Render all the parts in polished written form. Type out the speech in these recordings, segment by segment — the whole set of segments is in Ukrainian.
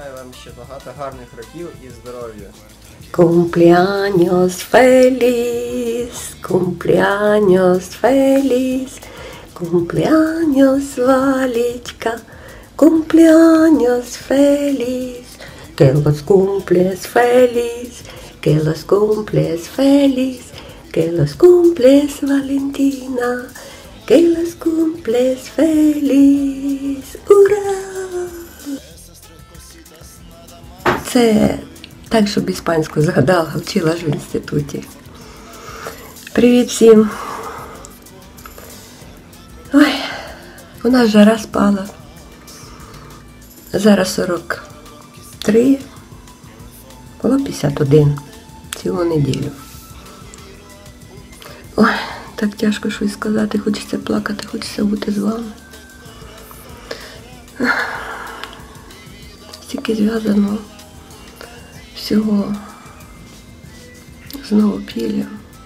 Бажаю вам ще багато гарних років і здоров'я. Cumpleaños feliz, cumpleaños feliz, cumpleaños Valечка, cumpleaños feliz, que los cumples feliz, que los cumples feliz, que los cumples Valentina, que los cumples feliz, ура! Це так, щоб іспанську згадала, вчила ж в інституті. Привіт всім. Ой, у нас жара спала. Зараз 43, було 51 цілу неділю. Ой, так тяжко щось сказати, хочеться плакати, хочеться бути з вами. Стільки зв'язано всього з Новопіллям.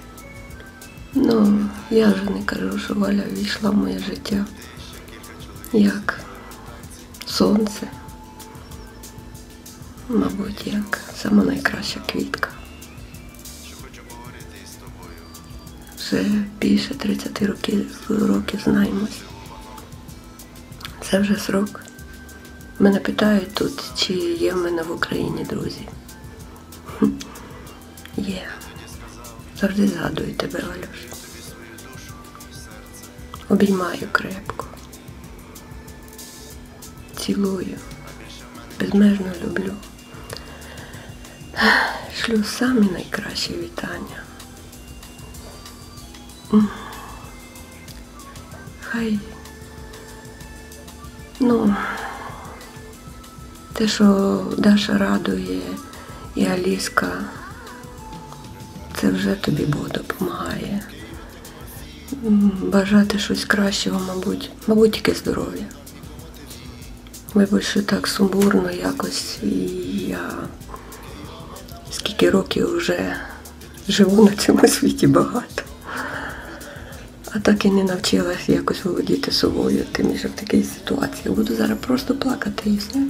Ну, я вже не кажу, що Валя війшла в моє життя як сонце, мабуть, як сама найкраща квітка. Вже більше 30 років знаємось. Це вже срок. Мене питають тут, чи є в мене в Україні друзі. Є. Завжди згадую тебе, Валюш. Обіймаю крепко. Цілую. Безмежно люблю. Шлю самі найкращі вітання. Хай, те, що Даша радує і Аліска, це вже тобі Бог допомагає. Бажати щось кращого, мабуть, тільки здоров'я. Вибач, що так сумбурно якось, і я скільки років вже живу на цьому світі багато. А так і не навчилась якось володіти собою, тим більше в такій ситуації. Буду зараз просто плакати і все.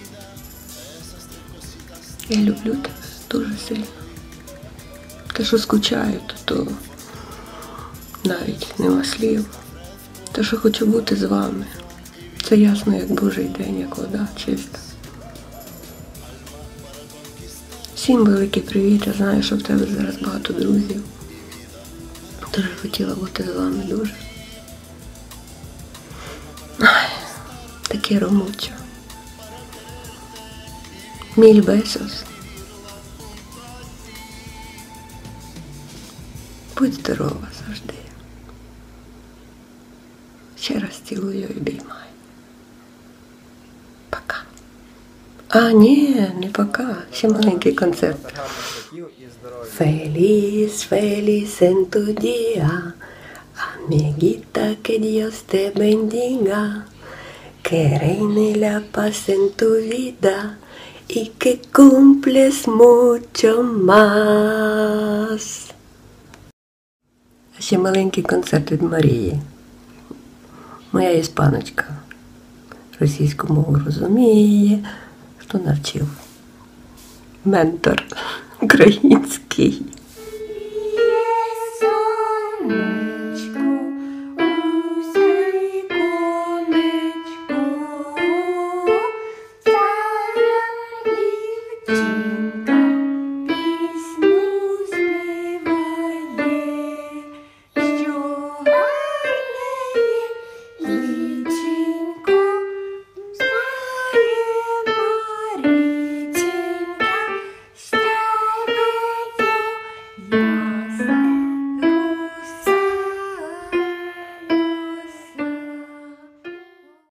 Я люблю тебе дуже сильно. Те, що скучаю, то навіть нема слів. Те, що хочу бути з вами. Це ясно, як Божий день, як вода чиста. Всім великий привіт, я знаю, що в тебе зараз багато друзів. Дуже хотіла бути з вами, дуже. Ай, таке ромучо. Міль бесос. Будь здорова завжди. Ще раз цілую і обіймаю. Пока. А, ні, не пока. Ще маленький концерт. Feliz, feliz en tu día, amiguita, que Dios te bendiga, que reine la paz en tu vida y que cumples mucho más. Ще маленький концерт від Марії. Моя іспаночка. Російську мову розуміє. Хто навчив? Ментор український.